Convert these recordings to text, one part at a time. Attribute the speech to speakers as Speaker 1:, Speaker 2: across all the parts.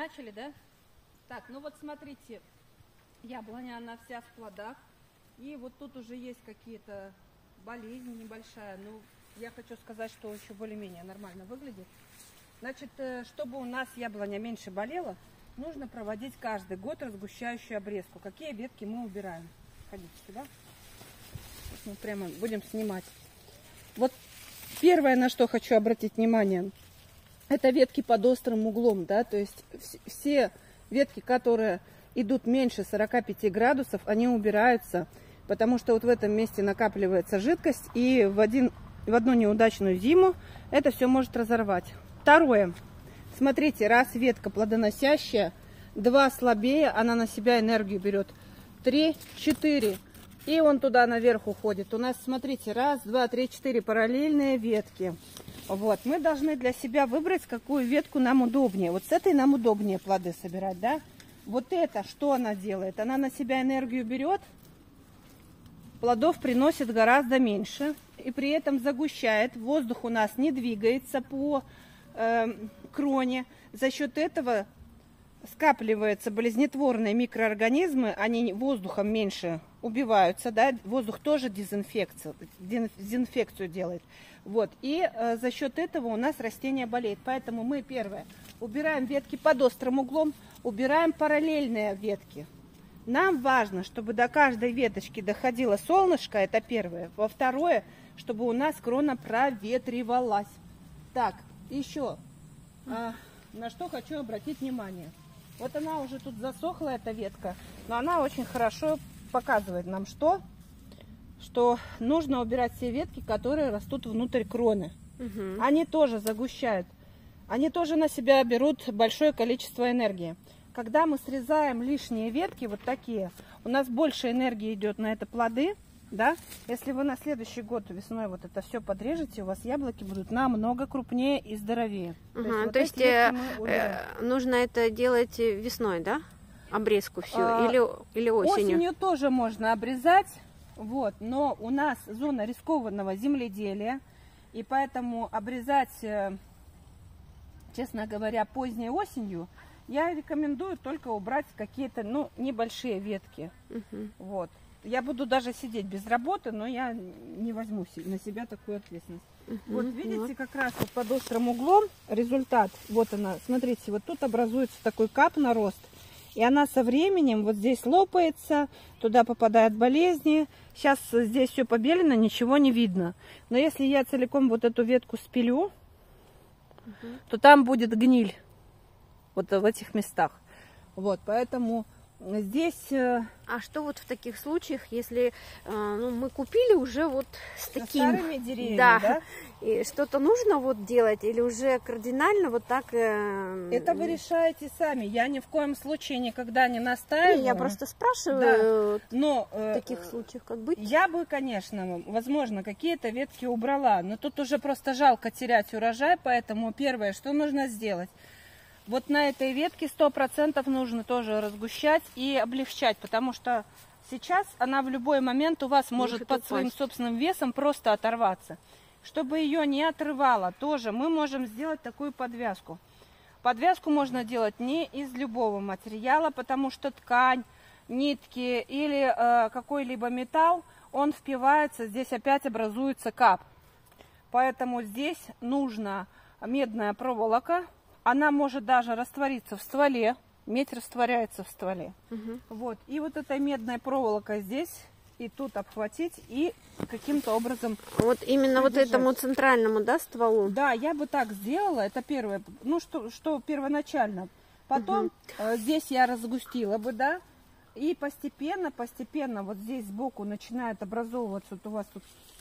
Speaker 1: Начали, да? Так, ну вот смотрите, яблоня, она вся в плодах. И вот тут уже есть какие-то болезни небольшая. Ну, я хочу сказать, что еще более-менее нормально выглядит. Значит, чтобы у нас яблоня меньше болела, нужно проводить каждый год разгущающую обрезку. Какие ветки мы убираем? Ходите сюда. Мы прямо будем снимать. Вот первое, на что хочу обратить внимание, это ветки под острым углом, да, то есть все ветки, которые идут меньше 45 градусов, они убираются, потому что вот в этом месте накапливается жидкость, и в одну неудачную зиму это все может разорвать. Второе. Смотрите, раз ветка плодоносящая, 2 слабее, она на себя энергию берет. 3, 4. И он туда наверх уходит. У нас, смотрите, 1, 2, 3, 4 параллельные ветки. Вот. Мы должны для себя выбрать, какую ветку нам удобнее. Вот с этой нам удобнее плоды собирать, да? Вот это, что она делает? Она на себя энергию берет, плодов приносит гораздо меньше. И при этом загущает. Воздух у нас не двигается по кроне. За счет этого скапливаются болезнетворные микроорганизмы, они воздухом меньше убиваются, да, воздух тоже дезинфекцию делает. Вот, и за счет этого у нас растение болеет. Поэтому мы, первое, убираем ветки под острым углом, убираем параллельные ветки. Нам важно, чтобы до каждой веточки доходило солнышко, это первое. Во второе, чтобы у нас крона проветривалась. Так, еще, на что хочу обратить внимание. Вот она уже тут засохла, эта ветка, но она очень хорошо показывает нам, что нужно убирать все ветки, которые растут внутрь кроны. Угу. Они тоже загущают, они тоже на себя берут большое количество энергии. Когда мы срезаем лишние ветки, вот такие, у нас больше энергии идет на это плоды, да? Если вы на следующий год весной вот это все подрежете, у вас яблоки будут намного крупнее и здоровее.
Speaker 2: Угу. То есть нужно это делать весной, да? Обрезку всю или осенью?
Speaker 1: Осенью тоже можно обрезать, вот, но у нас зона рискованного земледелия, и поэтому обрезать, честно говоря, поздней осенью я рекомендую только убрать какие-то, ну, небольшие ветки. Угу. Вот. Я буду даже сидеть без работы, но я не возьму на себя такую ответственность. Вот видите, как раз вот под острым углом результат. Вот она, смотрите, вот тут образуется такой кап-нарост. И она со временем вот здесь лопается, туда попадают болезни. Сейчас здесь все побелено, ничего не видно. Но если я целиком вот эту ветку спилю, то там будет гниль. Вот в этих местах. Вот, поэтому здесь...
Speaker 2: А что вот в таких случаях, если мы купили уже вот с таким...
Speaker 1: Старыми деревьями,
Speaker 2: да? И что-то нужно вот делать или уже кардинально вот так...
Speaker 1: Это вы решаете сами. Я ни в коем случае никогда не настаиваю.
Speaker 2: Я просто спрашиваю,
Speaker 1: да. Но
Speaker 2: в таких случаях как быть?
Speaker 1: Я бы, конечно, возможно, какие-то ветки убрала. Но тут уже просто жалко терять урожай, поэтому первое, что нужно сделать... Вот на этой ветке 100% нужно тоже разгущать и облегчать, потому что сейчас она в любой момент у вас может под своим собственным весом просто оторваться. Чтобы ее не отрывало, тоже мы можем сделать такую подвязку. Подвязку можно делать не из любого материала, потому что ткань, нитки или какой-либо металл, он впивается, здесь опять образуется кап. Поэтому здесь нужна медная проволока. Она может даже раствориться в стволе. Медь растворяется в стволе. Угу. Вот. И вот этой медной проволокой здесь и тут обхватить и каким-то образом...
Speaker 2: Вот именно вот этому центральному, да, стволу?
Speaker 1: Да, я бы так сделала. Это первое. Ну, что первоначально. Потом здесь я разгустила бы, да. И постепенно вот здесь сбоку начинает образовываться. Вот у вас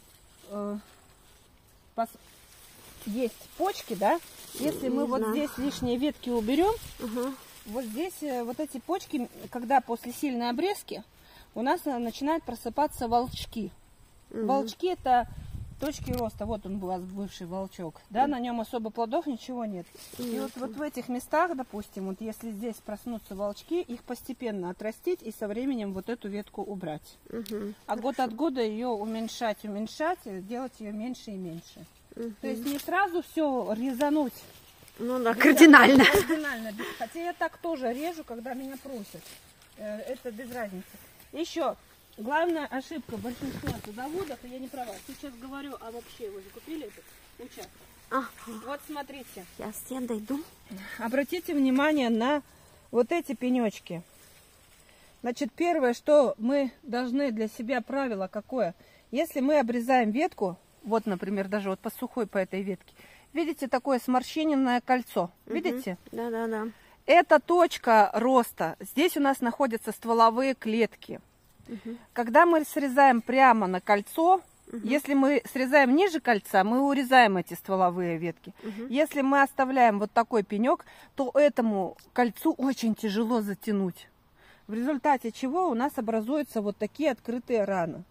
Speaker 1: тут... есть почки, да? Если мы вот здесь лишние ветки уберем, вот здесь вот эти почки, когда после сильной обрезки, у нас начинают просыпаться волчки. Волчки — это точки роста. Вот он у вас бывший волчок, да? На нем особо плодов, ничего нет. И вот в этих местах, допустим, вот если здесь проснутся волчки, их постепенно отрастить и со временем вот эту ветку убрать. А год от года ее уменьшать, делать ее меньше и меньше. То есть не сразу все резануть
Speaker 2: Ну да, кардинально.
Speaker 1: Кардинально. Хотя я так тоже режу, когда меня просят. Это без разницы. Еще, главная ошибка большинства садоводов, и я не права, сейчас говорю, а вообще вы же купили этот участок.
Speaker 2: Ага.
Speaker 1: Вот смотрите.
Speaker 2: Сейчас я дойду.
Speaker 1: Обратите внимание на вот эти пенечки. Значит, первое, что мы должны для себя правило какое. Если мы обрезаем ветку, вот, например, даже вот по сухой по этой ветке, видите, такое сморщенное кольцо? Видите?
Speaker 2: Да.
Speaker 1: Это точка роста. Здесь у нас находятся стволовые клетки. Когда мы срезаем прямо на кольцо, если мы срезаем ниже кольца, мы урезаем эти стволовые ветки. Если мы оставляем вот такой пенек, то этому кольцу очень тяжело затянуть. В результате чего у нас образуются вот такие открытые раны.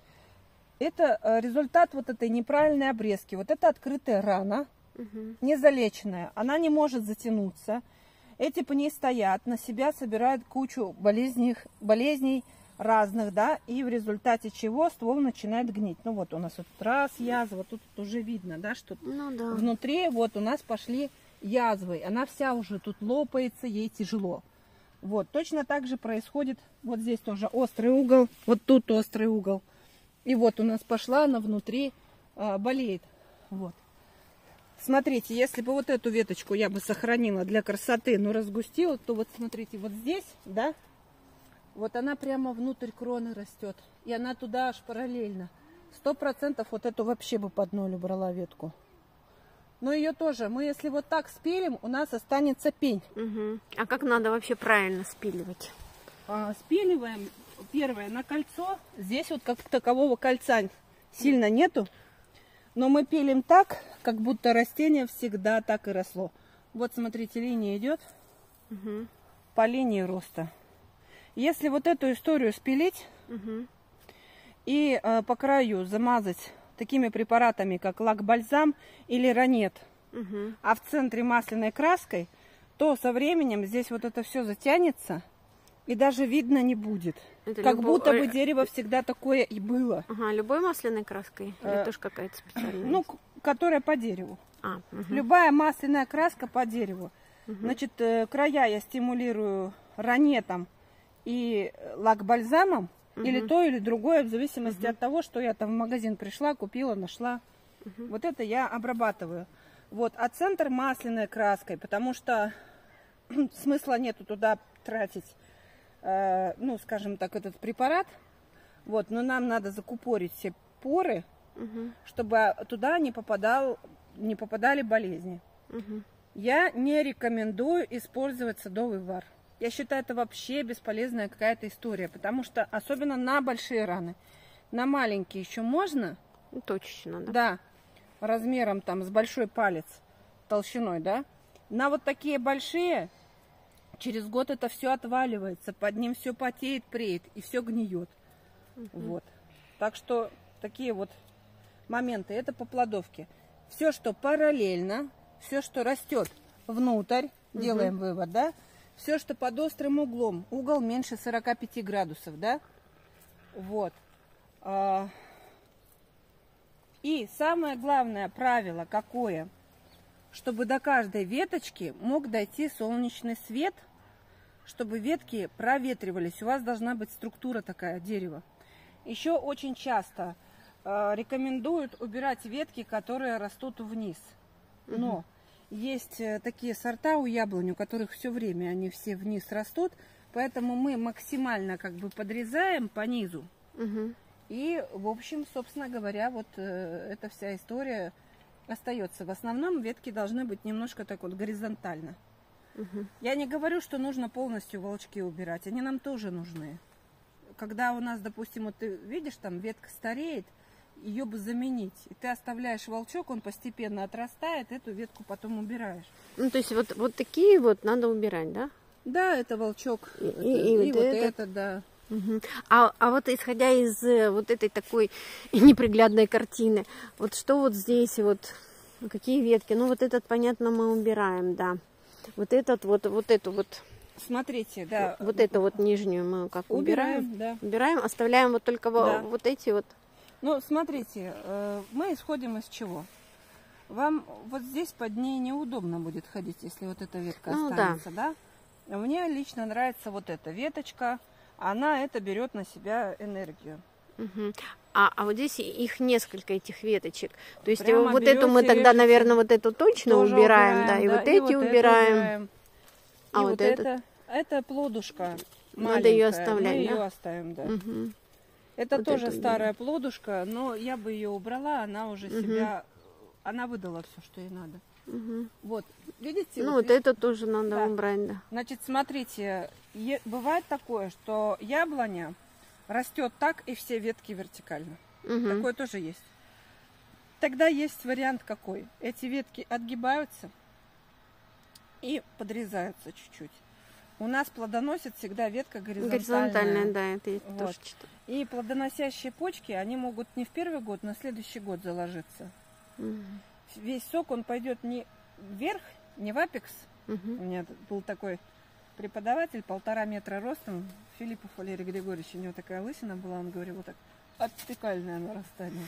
Speaker 1: Это результат вот этой неправильной обрезки. Вот это открытая рана, незалеченная. Она не может затянуться. Эти пни стоят, на себя собирают кучу болезней разных, да, и в результате чего ствол начинает гнить. Ну вот у нас вот раз язва, тут уже видно, да, что внутри вот у нас пошли язвы. Она вся уже тут лопается, ей тяжело. Вот, точно так же происходит, вот здесь тоже острый угол, вот тут острый угол. И вот у нас пошла она внутри, болеет. Вот. Смотрите, если бы вот эту веточку я бы сохранила для красоты, но разгустила, то вот смотрите, вот здесь, да, вот она прямо внутрь кроны растет. И она туда аж параллельно. 100% вот эту вообще бы под ноль убрала ветку. Но ее тоже, мы если вот так спилим, у нас останется пень.
Speaker 2: А как надо вообще правильно спиливать?
Speaker 1: Спиливаем, первое, на кольцо. Здесь вот как такового кольца сильно нету. Но мы пилим так, как будто растение всегда так и росло. Вот смотрите, линия идет по линии роста. Если вот эту историю спилить и по краю замазать такими препаратами, как лак-бальзам или ранет, а в центре масляной краской, то со временем здесь вот это все затянется и даже видно не будет. Это как будто бы дерево всегда такое и было.
Speaker 2: Любой масляной краской? Или тоже какая-то специальная?
Speaker 1: Ну, которая по дереву. Любая масляная краска по дереву. Значит, края я стимулирую ранетом и лак-бальзамом, или то, или другое, в зависимости от того, что я там в магазин пришла, купила, нашла. Вот это я обрабатываю. Вот, а центр масляной краской, потому что смысла нету туда тратить, ну, скажем так, этот препарат. Вот, но нам надо закупорить все поры, чтобы туда не попадали болезни. Я не рекомендую использовать садовый вар. Я считаю, это вообще бесполезная какая-то история, потому что особенно на большие раны. На маленькие еще можно.
Speaker 2: Точечно, да?
Speaker 1: Да, размером там с большой палец, толщиной, да. На вот такие большие, через год это все отваливается, под ним все потеет, преет и все гниет. Вот. Так что такие вот моменты, это по плодовке. Все, что параллельно, все, что растет внутрь, делаем вывод, да. Все, что под острым углом, угол меньше 45 градусов, да? Вот. И самое главное правило какое? Чтобы до каждой веточки мог дойти солнечный свет, чтобы ветки проветривались. У вас должна быть структура такая, дерева. Еще очень часто рекомендуют убирать ветки, которые растут вниз. Но есть такие сорта у яблонь, у которых все время они все вниз растут, поэтому мы максимально как бы подрезаем по низу. И, в общем, собственно говоря, вот эта вся история остается. В основном ветки должны быть немножко так вот горизонтально. Я не говорю, что нужно полностью волчки убирать, они нам тоже нужны. Когда у нас, допустим, вот ты видишь, там ветка стареет, ее бы заменить. И ты оставляешь волчок, он постепенно отрастает, эту ветку потом убираешь.
Speaker 2: Ну, то есть вот такие вот надо убирать, да?
Speaker 1: Да, это волчок. И вот это, да.
Speaker 2: А вот исходя из вот этой такой неприглядной картины, вот что вот здесь, вот какие ветки? Ну, вот этот, понятно, мы убираем, да. Вот этот, вот эту вот.
Speaker 1: Смотрите, да.
Speaker 2: Вот эту вот нижнюю мы как убираем?
Speaker 1: Да.
Speaker 2: Убираем, оставляем вот только вот эти вот.
Speaker 1: Ну, смотрите, мы исходим из чего? вам вот здесь под ней неудобно будет ходить, если вот эта ветка
Speaker 2: Ну,
Speaker 1: останется, да? Мне лично нравится вот эта веточка, она это берет на себя энергию.
Speaker 2: Угу. А вот здесь их несколько, этих веточек. То есть
Speaker 1: Прямо
Speaker 2: вот эту мы
Speaker 1: берете,
Speaker 2: тогда,
Speaker 1: режете.
Speaker 2: наверное, вот эту точно
Speaker 1: Тоже
Speaker 2: убираем, да, и вот
Speaker 1: и
Speaker 2: эти
Speaker 1: вот эту
Speaker 2: убираем. А
Speaker 1: И
Speaker 2: вот
Speaker 1: вот
Speaker 2: этот?
Speaker 1: это плодушка
Speaker 2: Надо ее
Speaker 1: маленькая,
Speaker 2: оставлять,
Speaker 1: мы
Speaker 2: да?
Speaker 1: ее оставим, да.
Speaker 2: Угу.
Speaker 1: Это
Speaker 2: Вот
Speaker 1: тоже
Speaker 2: эту
Speaker 1: старая плодушка, но я бы ее убрала, она уже себя, она выдала все, что ей надо.
Speaker 2: Угу.
Speaker 1: Вот, видите?
Speaker 2: Ну, вот это тоже надо
Speaker 1: Да.
Speaker 2: убрать, да.
Speaker 1: Значит, смотрите, бывает такое, что яблоня растет так, и все ветки вертикально.
Speaker 2: Угу.
Speaker 1: Такое тоже есть. Тогда есть вариант какой? Эти ветки отгибаются и подрезаются чуть-чуть. У нас плодоносит всегда ветка горизонтальная.
Speaker 2: Горизонтальная, да, это я
Speaker 1: Вот.
Speaker 2: тоже читаю.
Speaker 1: И плодоносящие почки, они могут не в первый год, на следующий год заложиться.
Speaker 2: Мгм.
Speaker 1: Весь сок, он пойдет не вверх, не в апекс.
Speaker 2: Мгм.
Speaker 1: У меня был такой преподаватель, 1,5 метра ростом, Филиппов Валерий Григорьевич, у него такая лысина была, он говорил вот так: апикальное нарастание.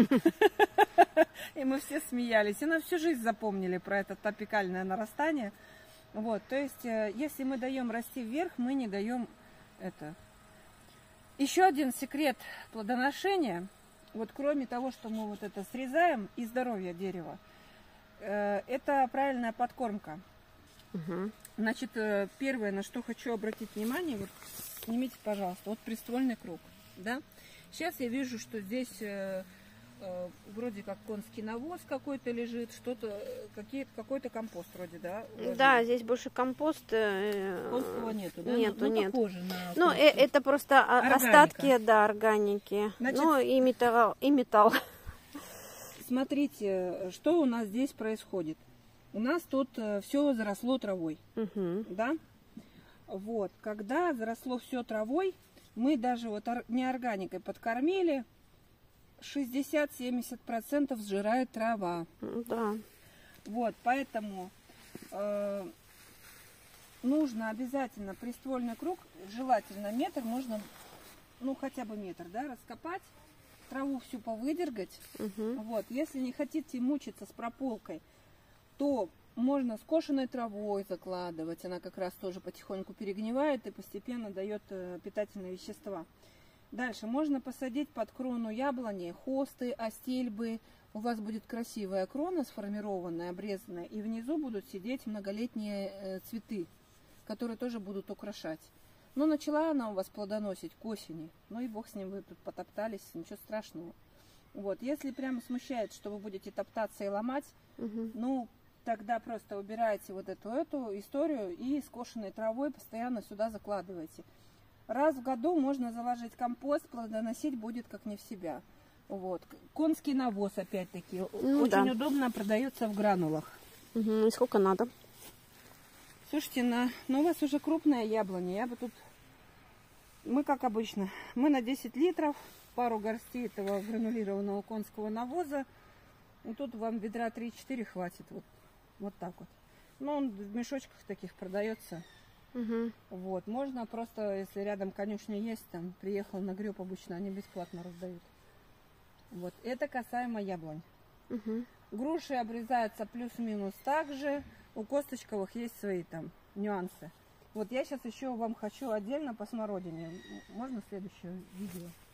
Speaker 1: И мы все смеялись, и на всю жизнь запомнили про это апикальное нарастание. Вот, то есть, если мы даем расти вверх, мы не даем это. Еще один секрет плодоношения, вот кроме того, что мы вот это срезаем, и здоровье дерева, это правильная подкормка.
Speaker 2: Мгм.
Speaker 1: Значит, первое, на что хочу обратить внимание, вот снимите, пожалуйста, вот приствольный круг, да? Сейчас я вижу, что здесь вроде как конский навоз какой-то лежит, что-то, какой-то компост вроде, да?
Speaker 2: Да, здесь больше компост.
Speaker 1: Конского нету, да?
Speaker 2: Нету,
Speaker 1: ну,
Speaker 2: нет.
Speaker 1: похоже на
Speaker 2: Ну,
Speaker 1: конский.
Speaker 2: это просто
Speaker 1: Органика.
Speaker 2: остатки, да, органики.
Speaker 1: Значит,
Speaker 2: Ну, и металл, и металл.
Speaker 1: Смотрите, что у нас здесь происходит. У нас тут все заросло травой,
Speaker 2: Мгм.
Speaker 1: да? Вот, когда заросло все травой, мы даже вот неорганикой подкормили, 60-70% сжирает трава.
Speaker 2: Да.
Speaker 1: Вот, поэтому нужно обязательно приствольный круг, желательно метр, можно, ну хотя бы метр, да, раскопать, траву всю повыдергать.
Speaker 2: Мгм.
Speaker 1: Вот, если не хотите мучиться с прополкой, то можно скошенной травой закладывать, она как раз тоже потихоньку перегнивает и постепенно дает питательные вещества. Дальше можно посадить под крону яблони хосты, астельбы. У вас будет красивая крона сформированная, обрезанная, и внизу будут сидеть многолетние цветы, которые тоже будут украшать. Но начала она у вас плодоносить к осени. Ну и бог с ним, вы тут потоптались, ничего страшного. Вот, если прямо смущает, что вы будете топтаться и ломать,
Speaker 2: Мгм.
Speaker 1: ну, тогда просто убираете вот эту историю и скошенной травой постоянно сюда закладываете. Раз в году можно заложить компост, плодоносить будет как не в себя. Вот. Конский навоз, опять-таки,
Speaker 2: Ну,
Speaker 1: очень
Speaker 2: да.
Speaker 1: удобно, продается в гранулах.
Speaker 2: Мгм. И сколько надо?
Speaker 1: Слушайте, ну у вас уже крупная яблоня, я бы тут... Мы, как обычно, мы на 10 литров, пару горстей этого гранулированного конского навоза. И тут вам ведра 3-4 хватит, вот так вот. Ну, он в мешочках таких продается.
Speaker 2: Мгм.
Speaker 1: Вот, можно просто, если рядом конюшня есть, там, приехал на греб, обычно они бесплатно раздают. Вот, это касаемо яблонь.
Speaker 2: Мгм.
Speaker 1: Груши обрезаются плюс-минус так же, у косточковых есть свои там нюансы. Вот я сейчас еще вам хочу отдельно по смородине. Можно следующее видео?